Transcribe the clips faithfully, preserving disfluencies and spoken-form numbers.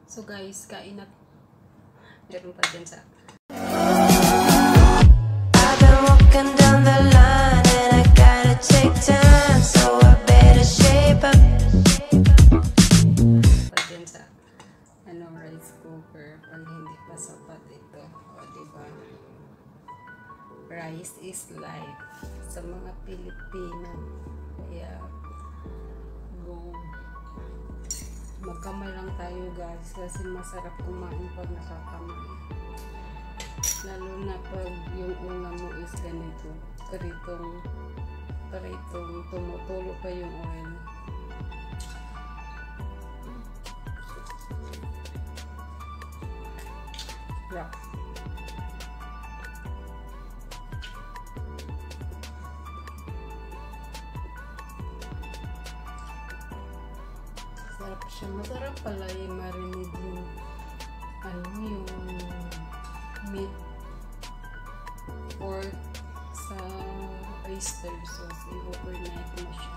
So guys, kain na. Meron pa dyan sa I've been walking down the line and I gotta take time, so I better shape up. pa dyan sa ano, rice cooker pag hindi pa sapat ito. O diba? Rice is life sa mga Pilipino. Kaya go. Magkamay lang tayo guys kasi masarap kumain pag nakakamay. Lalo na pag yung ulam mo is ganito. Karitong, karitong tumutulo pa yung oil. Yeah. Sarap siya. Masarap pala yung marinade yung ano yung meat pork sa oyster sauce. I-overnight mo siya.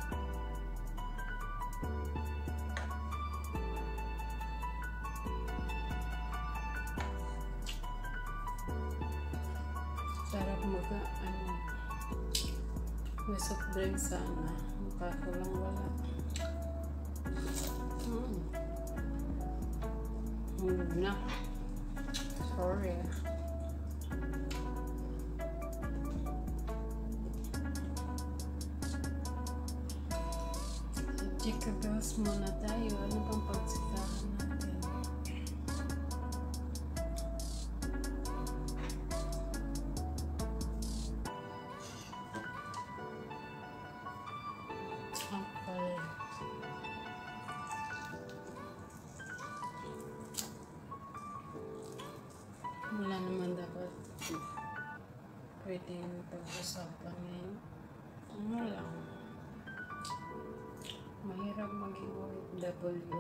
Sarap maga ano may soft drink sana. Mukha ko lang wala. Hmm. Hulog na. Sorry. Chika bills muna tayo. Ano pang pagsikahan natin? Okay. Wala naman dapat pwedeng pag-usapan ngayon. Ano lang. Mahirap maging O F W.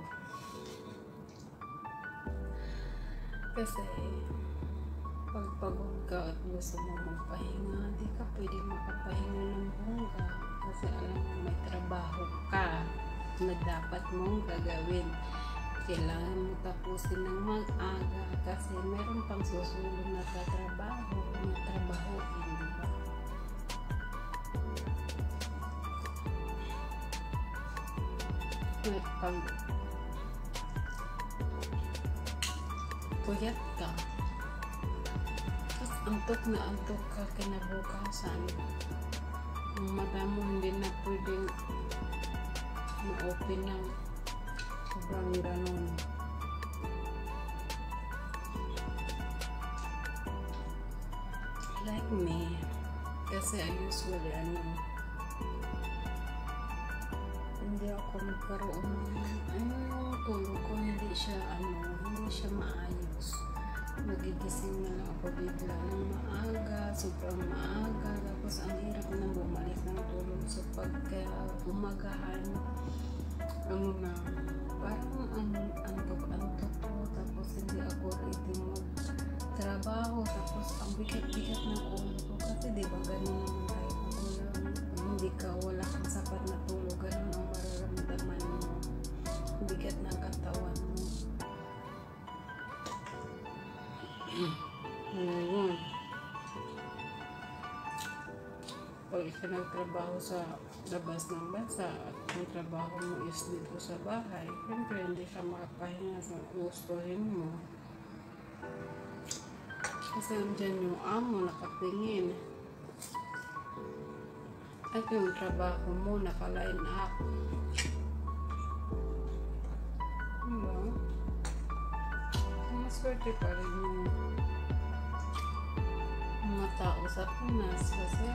Kasi pag pagod ka at gusto mo magpahinga, di ka pwede makapahinga ng bongga. Kasi alam mo may trabaho ka na dapat mong gagawin. Kailangan mo tapusin ng mag-aga kasi meron pang susunod na tatrabaho na trabahoin, di ba? At pag puyat ka, tapos antok na antok ka kinabukasan, ang mata mo hindi na pwedeng ma-open ng sobrang ganun. Like me, kasi I usually ano, hindi ako magkaroon ng ano yung tulog ko, hindi siya ano, hindi siya maayos. Nagigising na lang ako bigla ng maaga, sobrang maaga, tapos ang hirap na bumalik ng tulog. So pagka umagahan, ano na, parang ang antok-antok ko, tapos hindi ako ready mag-trabaho, tapos ang bigat-bigat ng ulo ko, kasi diba ganun naman tayo pag wala, hindi ka, wala kang sapat na tulog, ganun ang mararamdaman mo, bigat ng katawan mo. Ngayon, pag isa nagtrabaho sa labas ng bansa at ang trabaho mo is dito sa bahay, siyempre hindi ka makapahinga sa gustuhin mo. Kasi andyan yung amo nakatingin. At yung trabaho mo naka-line up. Diba? Maswerte pa rin yung mga tao sa Pinas kasi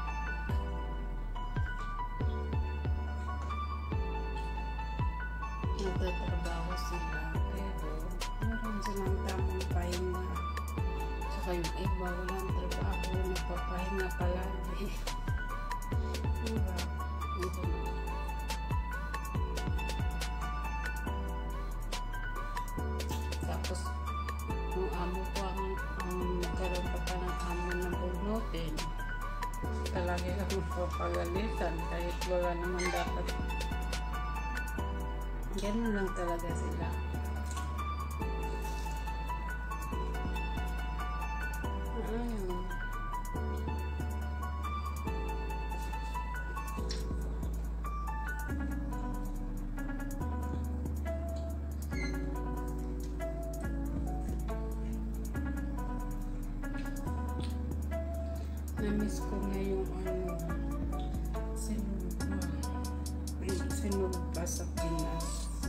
nagtatrabaho sila, pero meron silang tamang pahinga. Saka yung iba walang trabaho, nagpapahinga palagi. Diba? Diba? Tapos yung amo ko ang, ang nagkaroon pa pa ng amo ng bugnutin. Talaga akong papagalitan kahit wala naman dapat. Ganun lang talaga sila. na-miss ko nga yung ano, sinog na. Sinog pa sa Pinas.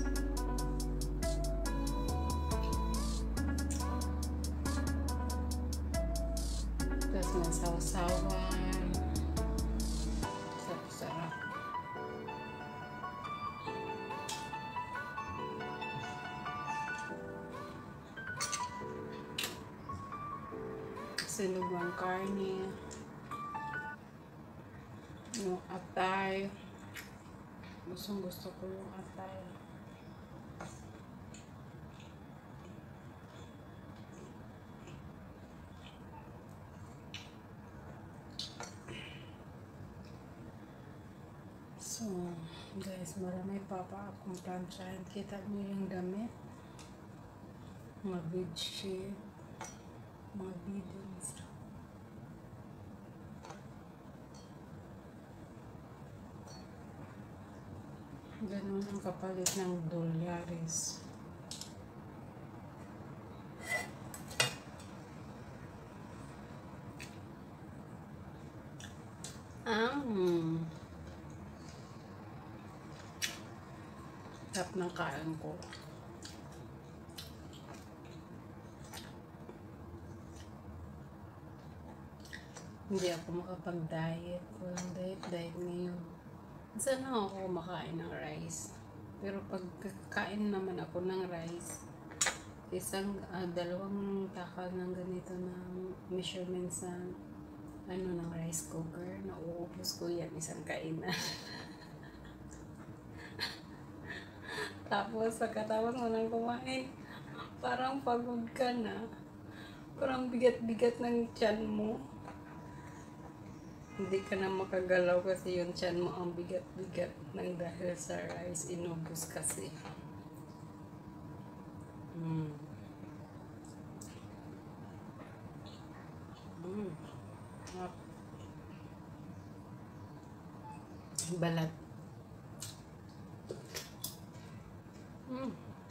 Tapos may sausawan. Sarap-sarap. Sinog ang karne. Yung atay. Gustong gusto ko yung atay. So, guys, marami pa pa akong planchahin. Kita mo yung damit. Mga bedsheet. Mga beddings. Ganun ang kapalit ng dolyares. Ah, mm. Sarap ng kain ko. Hindi ako makapag-diet. Walang diet-diet ngayon. Sana ako kumakain ng rice. Pero pag kakain naman ako ng rice, isang, uh, dalawang takal ng ganito ng measurement sa ano ng rice cooker, nauubos ko yan isang kainan. Tapos pagkatapos mo nang kumain, parang pagod ka na. Parang bigat-bigat ng tiyan mo. Hindi ka na makagalaw kasi yung tiyan mo ang bigat-bigat ng dahil sa rice. Inubos kasi. Mm. Mm. Ah. Balat. Mm.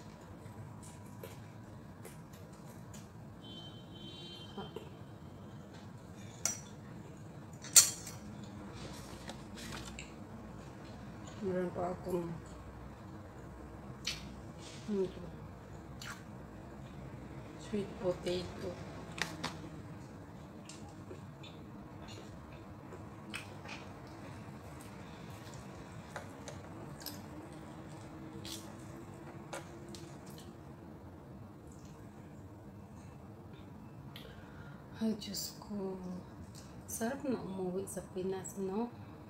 Meron pa akong hmm, sweet potato. Ay, Diyos ko. Sarap na umuwi sa Pinas, no?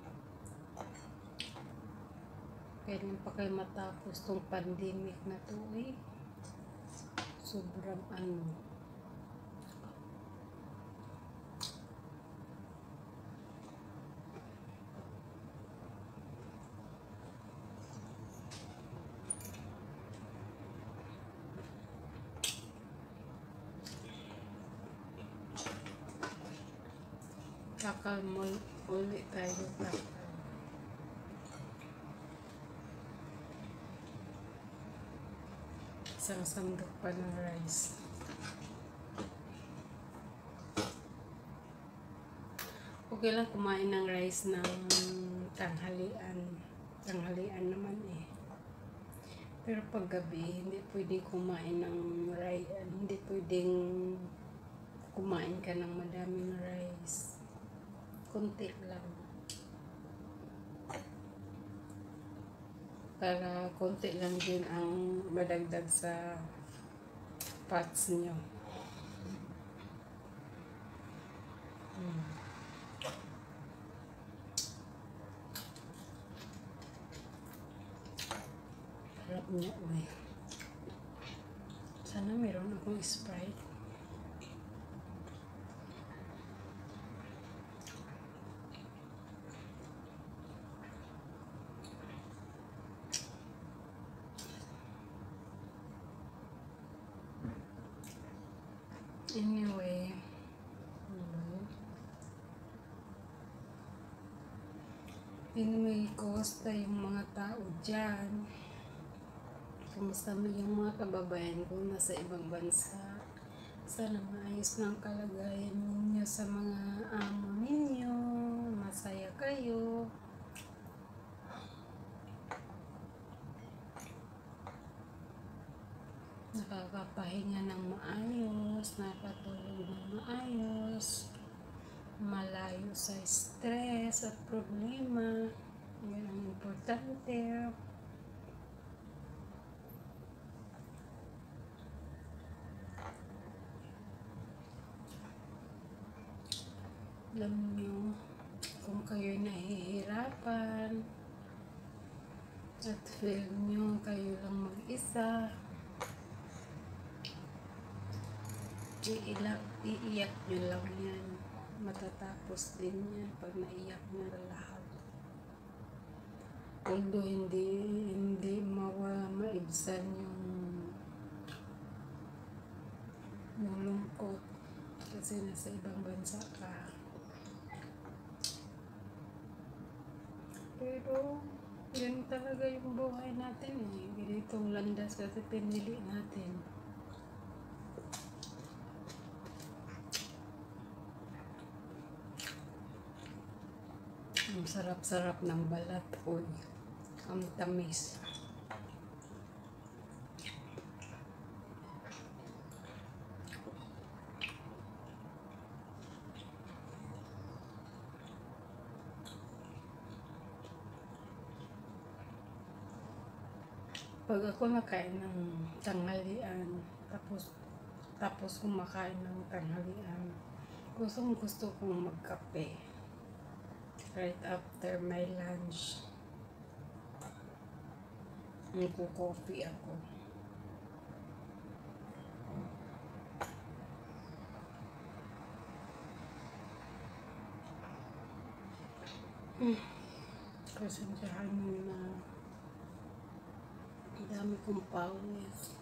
Kailan pa kayo matapos tong pandemic na to eh. Sobrang ano. Takal mo ulit tayo takal. Isang sandok pa ng rice. Okay lang kumain ng rice ng tanghalian. Tanghalian naman eh. Pero pag gabi, hindi pwedeng kumain ng rice. Hindi pwedeng kumain ka ng madaming rice. Kunti lang. Para konti lang din ang madagdag sa pots nyo. Hmm. Harap niya, uy. Sana meron akong Sprite. Anyway, anyway, kumusta yung mga tao dyan? Kumusta mo yung mga kababayan ko nasa ibang bansa? Sana maayos ng kalagayan ninyo sa mga amo ninyo. Masaya kayo. Nakakapahinga ng maayos, nakatulog ng maayos, malayo sa stress at problema. Yan ang importante. Alam nyo, kung kayo'y nahihirapan at feel nyo kayo lang mag-isa, iiyak, iiyak nyo lang yan. Matatapos din yan pag naiyak nyo lahat. Although hindi, hindi mawala maibsan yung, yung lungkot kasi nasa ibang bansa ka. Pero, yun talaga yung buhay natin eh. Ganitong landas kasi pinili natin. Ang sarap-sarap ng balat. Uy, ang tamis. Pag ako nakain ng tanghalian, tapos tapos kumakain ng tanghalian, gustong gusto kong magkape. Right after my lunch, nagko-coffee ako. Hmm. Pasensyahan mo na. Ang dami kong pawis.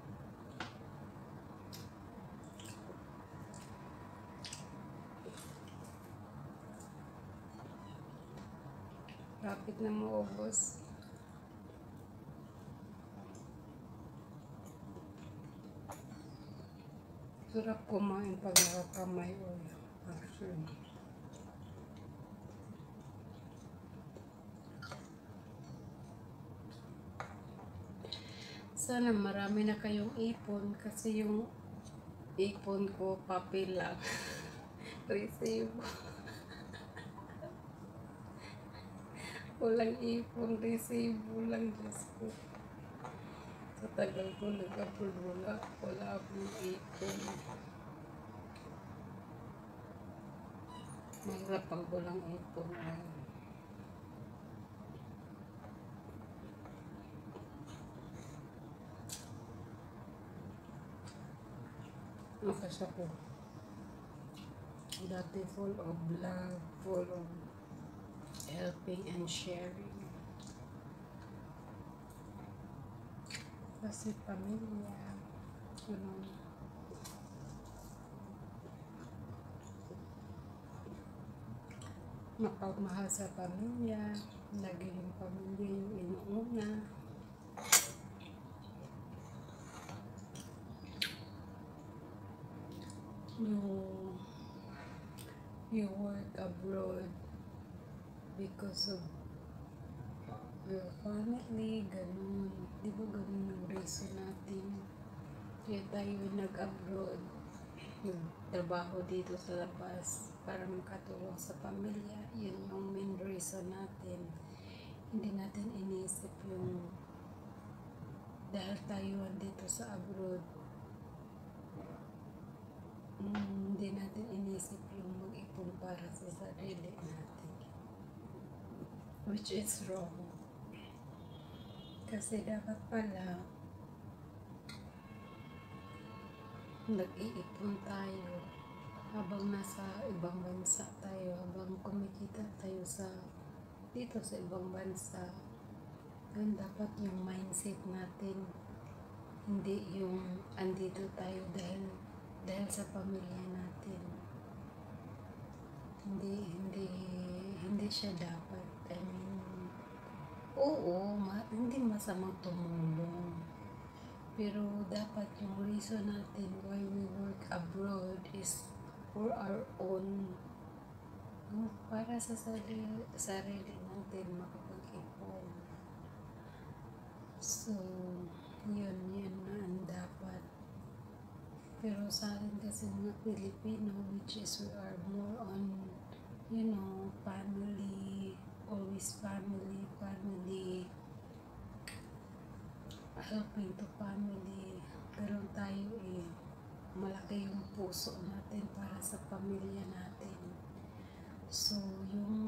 Lapit na maubos. Sarap kumain pag nakakamay ulo. Actually. Sana marami na kayong ipon kasi yung ipon ko papel lang. Receive. Walang ipon, receive lang, Diyos ko. Sa tagal ko nag-upload, wala, wala akong ipon. Mahirap pag walang ipon. Ay. Makas ako. Dati full of love, full of helping and sharing. Kasi pamilya, ano, mapagmahal sa pamilya, naging pamilya yung inuuna. You, you work abroad because of your family, ganun. Di ba ganun yung reason natin? Kaya tayo nag-abroad, nagtrabaho dito sa labas para makatulong sa pamilya. Yun yung main reason natin. Hindi natin iniisip yung dahil tayo dito sa abroad, mm, hindi natin inisip yung mag-ipon para sa sarili natin. Which is wrong. Kasi dapat pala nag-iipon tayo habang nasa ibang bansa tayo, habang kumikita tayo sa dito sa ibang bansa. Yun dapat yung mindset natin, hindi yung andito tayo dahil dahil sa pamilya natin. Hindi, hindi, hindi siya dapat. I mean, oo, ma- hindi masamang tumulong. Pero dapat yung reason natin why we work abroad is for our own, no? Para sa sarili, sarili natin makapag-ipon. So, yun, yun na ang dapat. Pero sa atin kasi mga Pilipino, which is we are more on, you know, family, always family, family, helping to family. Pero tayo eh, malaki yung puso natin para sa pamilya natin. So, yung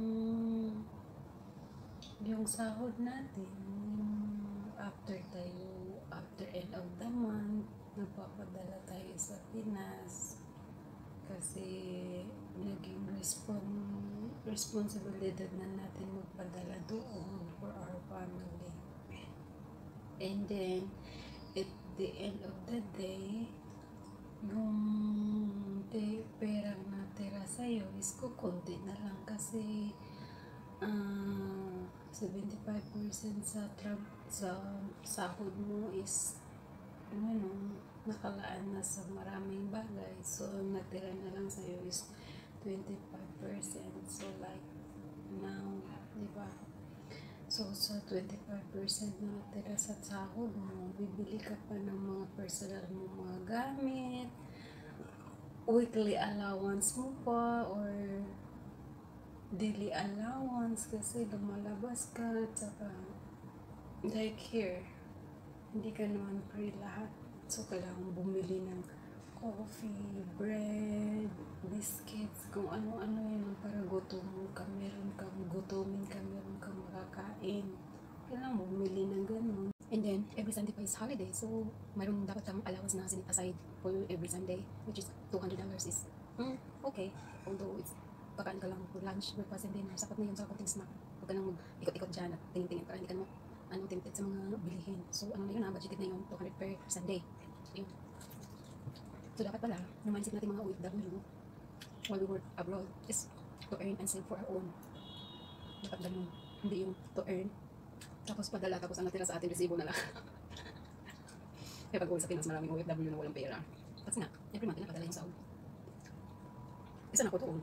yung sahod natin, yung after tayo, after end of the month, nagpapadala tayo sa Pinas kasi naging respon responsibilidad na natin magpadala doon for our family. And then, at the end of the day, yung te, perang natira sa'yo is kukunti na lang kasi uh, seventy-five percent sa, tra- sa sahod mo is ano, nakalaan na sa maraming bagay. So, ang natira na lang sa'yo is twenty-five percent. So, like, now, di ba? So, sa twenty-five percent na natira sa sahod mo, bibili ka pa ng mga personal mo mga gamit, weekly allowance mo pa, or daily allowance kasi lumalabas ka, tsaka like here, hindi ka naman free lahat. So, kailangan bumili ng coffee, bread, biscuits, kung ano-ano yun para gutom ka, meron kang gutomin ka, meron kang makakain. Kailangan bumili ng ganun. And then, every Sunday pa is holiday. So, mayroong dapat kang allowance na sinit aside for every Sunday, which is two hundred dollars is, hmm, okay. Although, it's, pagkaan ka lang for lunch, breakfast, and dinner, sapat na yun sa konting snack. Huwag ka lang mag-ikot-ikot dyan at tingin-tingin para hindi ka naman ano, tempted sa mga bilihin. So, ano na yun ha, budgeted na yun, two hundred per Sunday. Yun. So, dapat pala, yung mindset natin mga O F W, while we work abroad, is to earn and save for our own. Dapat ganun. Hindi yung to earn, tapos padala, tapos ang natira sa ating resibo na lang. Kaya pag uwi sa Pinas, maraming O F W na walang pera. Kasi nga, every month, pinapadala yung sahod. Isa na ko doon.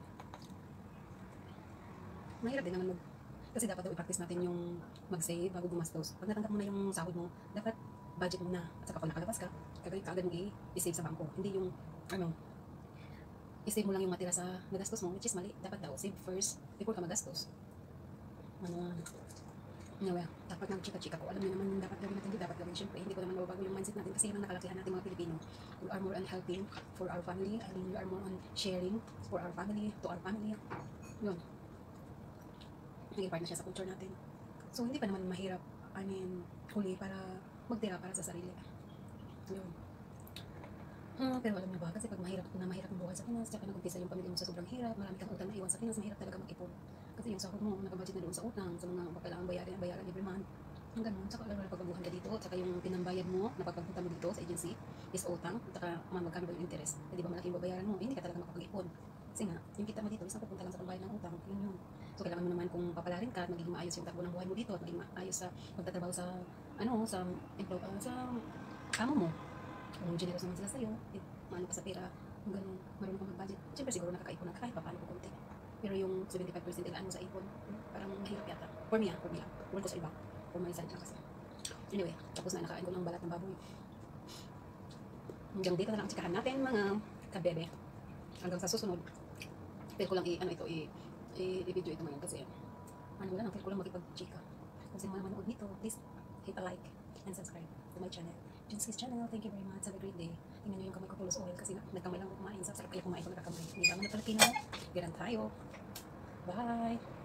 Mahirap din naman mag... Kasi dapat daw i-practice natin yung mag-save bago gumastos. Pag natanggap mo na yung sahod mo, dapat budget mo na. At saka pag nakalabas ka, kagad kaagad mo i-save sa bangko. Hindi yung, ano, i-save mo lang yung matira sa nagastos mo, which is mali. Dapat daw, save first before ka magastos. Ano, anyway, dapat nang chika-chika ko. Alam niyo naman yung dapat gawin natin, hindi dapat gawin. Siyempre, hindi ko naman mababago yung mindset natin kasi yun ang nakalakihan natin mga Pilipino. We are more on helping for our family. I mean, we are more on sharing for our family, to our family. Yun. Naging part na siya sa culture natin. So, hindi pa naman mahirap, I mean, huli para magtira para sa sarili. Yun. Hmm, pero alam niyo ba, kasi pag mahirap na mahirap ang buhay sa Pinas, tsaka nag-umpisa yung pamilya mo sa sobrang hirap, marami kang utang na iwan sa Pinas, mahirap talaga mag-ipon. Kasi yung sahod mo, nakabudget na doon sa utang, sa mga kailangan bayaran, bayaran every month. Ang ganun, tsaka alam mo na pagbabuhan ka dito, tsaka yung pinambayad mo, na pagpunta mo dito sa agency, is utang, tsaka man magkano ba yung interest. Hindi ba malaki yung babayaran mo, eh, hindi ka talaga makapag-ipon. Kasi nga, yung kita mo dito, isang pupunta lang sa pambayad ng utang, yun yun. So, kailangan mo naman kung papalarin ka at magiging maayos yung takbo ng buhay mo dito at magiging maayos sa pagtatrabaho sa, ano, sa, employ, uh, sa amo mo. Kung generous naman sila sa'yo, eh, maano ka sa pera, kung gano'n, marunong ka mag-budget. Siyempre, siguro nakakaipon na kahit pa paano ko konti. Pero yung seventy-five percent ilaan mo sa ipon, parang mahirap yata. For me, ah, for me lang. Huwag ko sa iba. For my side lang kasi. Anyway, tapos na nakain ko ng balat ng baboy. Hanggang dito na lang ang tsikahan natin, mga kabebe. Hanggang sa susunod. Pero ko lang i, ano ito, i, i-video ito ngayon kasi ano wala lang, pero ko lang makipag-chika. Kung sino man manood nito, please hit a like and subscribe to my channel. Junski's channel, thank you very much. Have a great day. Tingnan nyo yung kamay ko pulos oil kasi nagkamay lang ako kumain. Sarap kaya kumain ko nakakamay. Hindi ba man na Pilipino? Giran tayo. Bye!